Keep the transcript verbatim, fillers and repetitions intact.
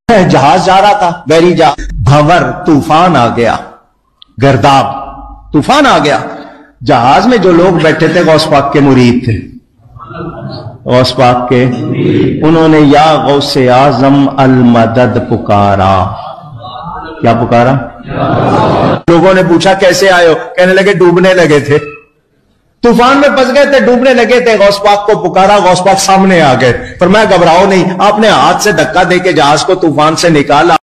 जहाज जा रहा था, बहरी जहाज, भंवर तूफान आ गया, गर्दाब तूफान आ गया। जहाज में जो लोग बैठे थे गौस पाक के मुरीद थे, गौस पाक के, उन्होंने या गौसे आजम अल मदद पुकारा। क्या पुकारा? लोगों ने पूछा कैसे आए हो? कहने लगे डूबने लगे थे, तूफान में फंस गए थे, डूबने लगे थे, गौस पाक को पुकारा, गौस पाक सामने आ गए। पर मैं घबराओ नहीं, आपने हाथ से धक्का देके जहाज को तूफान से निकाला।